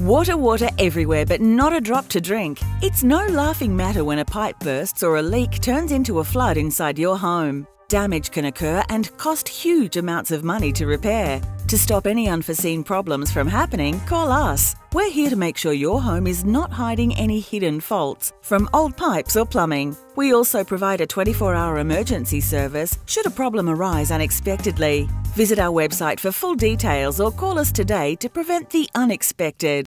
Water, water everywhere, but not a drop to drink. It's no laughing matter when a pipe bursts or a leak turns into a flood inside your home. Damage can occur and cost huge amounts of money to repair. To stop any unforeseen problems from happening, call us. We're here to make sure your home is not hiding any hidden faults from old pipes or plumbing. We also provide a 24-hour emergency service should a problem arise unexpectedly. Visit our website for full details or call us today to prevent the unexpected.